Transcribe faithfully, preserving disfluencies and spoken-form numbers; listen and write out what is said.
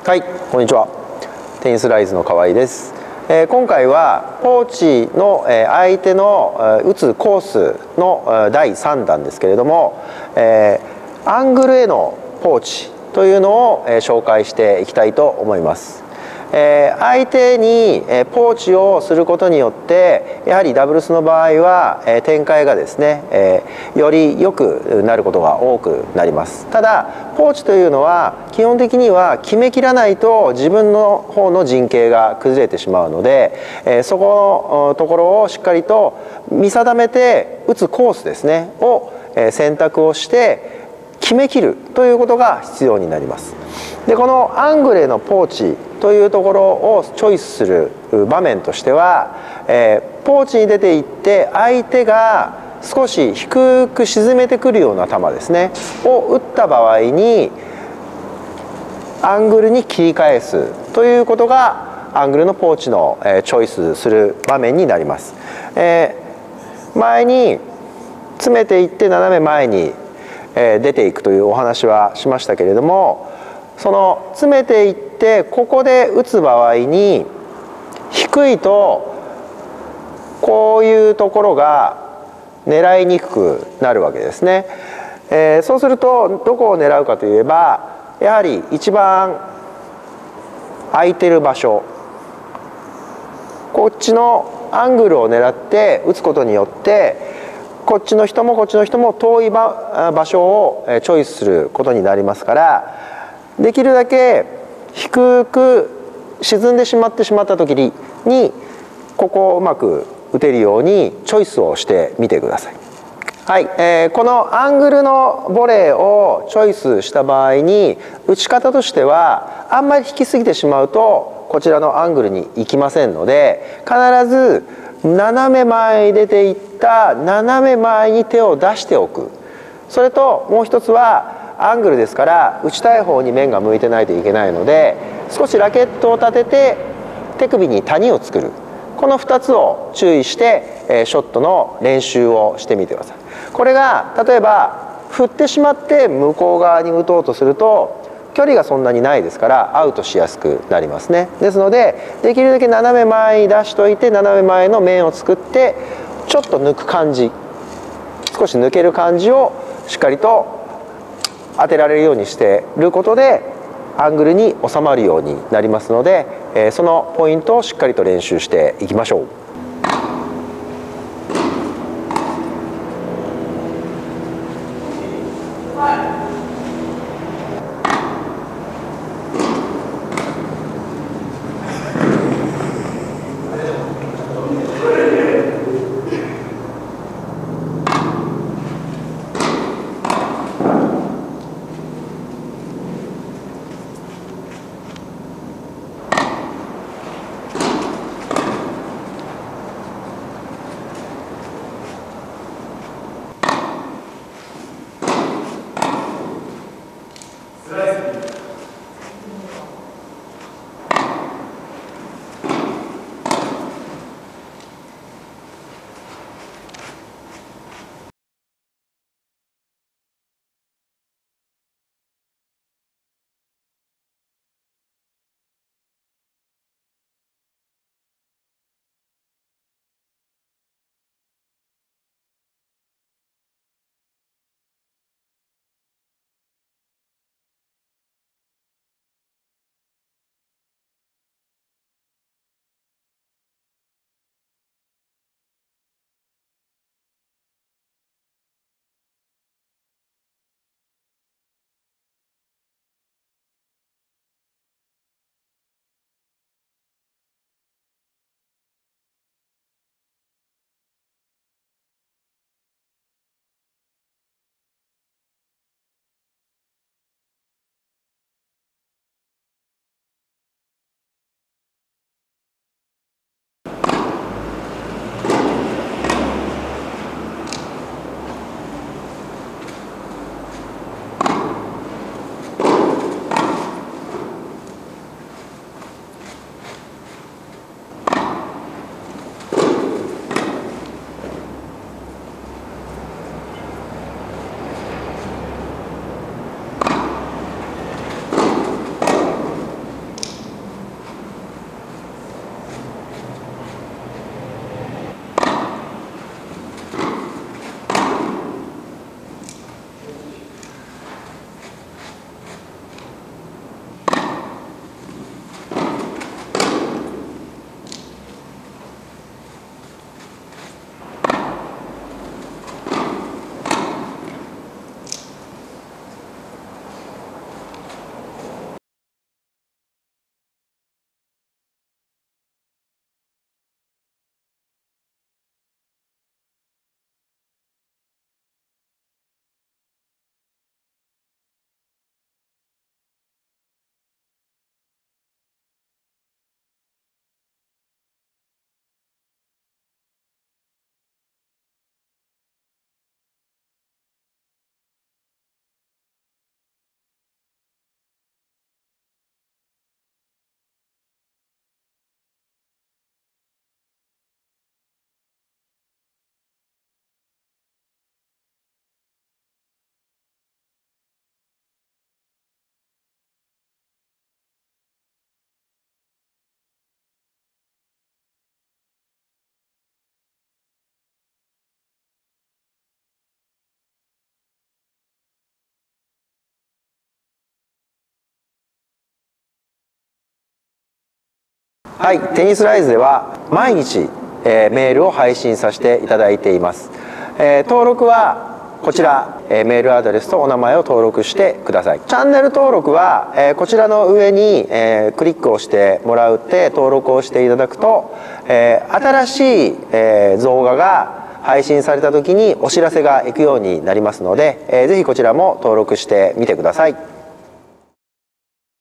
はい、こんにちは。テニスライズの河合です。えー、今回はポーチの、えー、相手の、えー、打つコースの、えー、だいさんだんですけれども、えー、アングルへのポーチというのを、えー、紹介していきたいと思います。えー、相手に、えー、ポーチをすることによってやはりダブルスの場合は、えー、展開がですね、えー、より良くなることが多くなります。ただポーチというのは基本的には決めきらないと自分の方の陣形が崩れてしまうので、えー、そこのところをしっかりと見定めて打つコースですねを、えー、選択をして決めきるということが必要になります。でこのアングルへのポーチというところをチョイスする場面としては、えー、ポーチに出ていって相手が少し低く沈めてくるような球ですねを打った場合にアングルに切り返すということがアングルのポーチの、えー、チョイスする場面になります。えー、前に詰めていって斜め前に、えー、出ていくというお話はしましたけれども、その詰めていってここで打つ場合に低いとこういうところが狙いにくくなるわけですね。えー、そうするとどこを狙うかといえばやはり一番空いてる場所、こっちのアングルを狙って打つことによってこっちの人もこっちの人も遠い場所をチョイスすることになりますから、できるだけ低く沈んでしまってしまった時にここをうまく打てるようにチョイスをしてみてください。はい、えー、このアングルのボレーをチョイスした場合に打ち方としてはあんまり引きすぎてしまうとこちらのアングルに行きませんので、必ず斜め前に出ていった斜め前に手を出しておく。それともう一つはアングルですから打ちたい方に面が向いてないといけないので少しラケットを立てて手首に谷を作る。このふたつを注意してショットの練習をしてみてください。これが例えば振ってしまって向こう側に打とうとすると距離がそんなにないですからアウトしやすくなりますね。ですのでできるだけ斜め前に出しといて斜め前の面を作ってちょっと抜く感じ、少し抜ける感じをしっかりと当てられるようにしていることでアングルに収まるようになりますので、えー、そのポイントをしっかりと練習していきましょう。 はい、テニスライズでは毎日、えー、メールを配信させていただいています。えー、登録はこちら、えー、メールアドレスとお名前を登録してください。チャンネル登録は、えー、こちらの上に、えー、クリックをしてもらって登録をしていただくと、えー、新しい、えー、動画が配信された時にお知らせがいくようになりますので、えー、ぜひこちらも登録してみてください。